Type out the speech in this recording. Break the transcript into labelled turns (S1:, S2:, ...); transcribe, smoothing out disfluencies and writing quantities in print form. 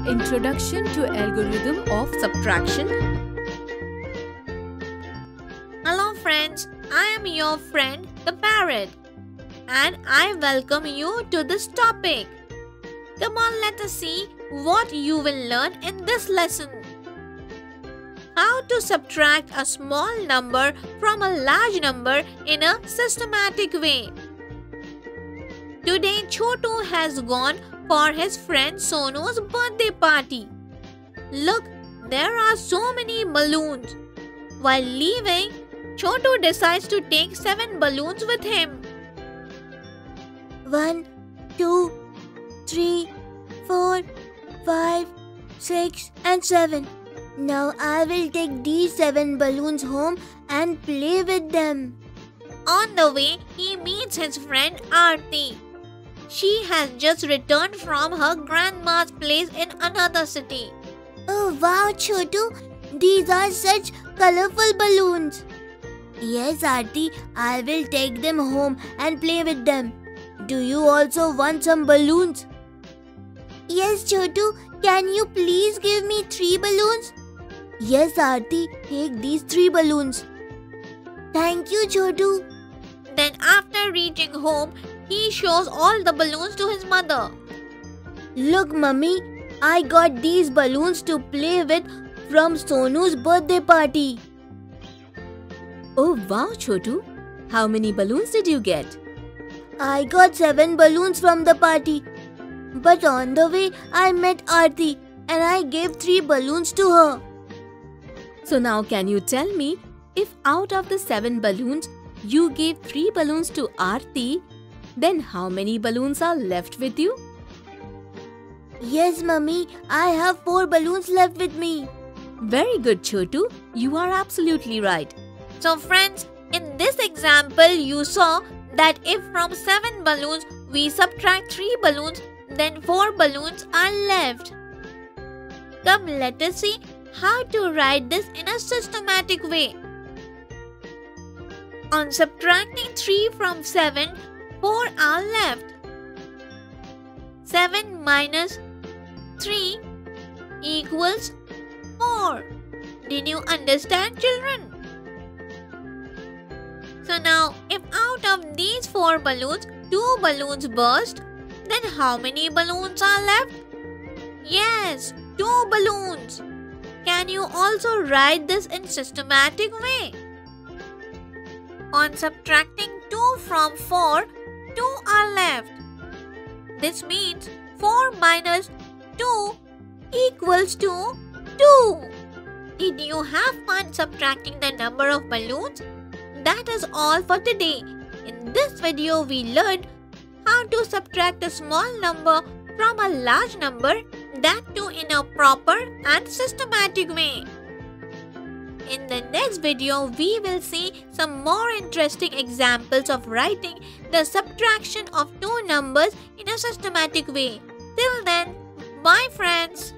S1: Introduction to Algorithm of Subtraction.
S2: Hello friends, I am your friend the parrot and I welcome you to this topic. Come on, let us see what you will learn in this lesson. How to subtract a small number from a large number in a systematic way. Today Chotu has gone for his friend Sonu's birthday party. Look, there are so many balloons. While leaving, Chotu decides to take 7 balloons with him.
S3: 1, 2, 3, 4, 5, 6 and 7. Now I will take these 7 balloons home and play with them.
S2: On the way, he meets his friend Aarti. She has just returned from her grandma's place in another city.
S3: Oh wow, Chotu, these are such colorful balloons. Yes, Aarti, I will take them home and play with them. Do you also want some balloons? Yes, Chotu, can you please give me 3 balloons? Yes, Aarti, take these 3 balloons. Thank you, Chotu.
S2: Then after reaching home, he shows all the balloons to his mother.
S3: Look, Mummy, I got these balloons to play with from Sonu's birthday party.
S1: Oh wow, Chotu! How many balloons did you get?
S3: I got 7 balloons from the party. But on the way, I met Aarti and I gave 3 balloons to her.
S1: So now can you tell me, if out of the 7 balloons, you gave 3 balloons to Aarti, then how many balloons are left with you?
S3: Yes, Mummy, I have 4 balloons left with me.
S1: Very good, Chotu. You are absolutely right.
S2: So friends, in this example, you saw that if from 7 balloons we subtract 3 balloons, then 4 balloons are left. Come, let us see how to write this in a systematic way. On subtracting 3 from 7, 4 are left. 7 minus 3 equals 4. Did you understand, children? So now, if out of these 4 balloons, 2 balloons burst, then how many balloons are left? Yes, 2 balloons. Can you also write this in systematic way? On subtracting 2 from 4, 2 are left. This means 4 minus 2 equals to 2. Did you have fun subtracting the number of balloons? That is all for today. In this video, we learned how to subtract a small number from a large number, that too in a proper and systematic way. In the next video, we will see some more interesting examples of writing the subtraction of 2 numbers in a systematic way. Till then, bye friends.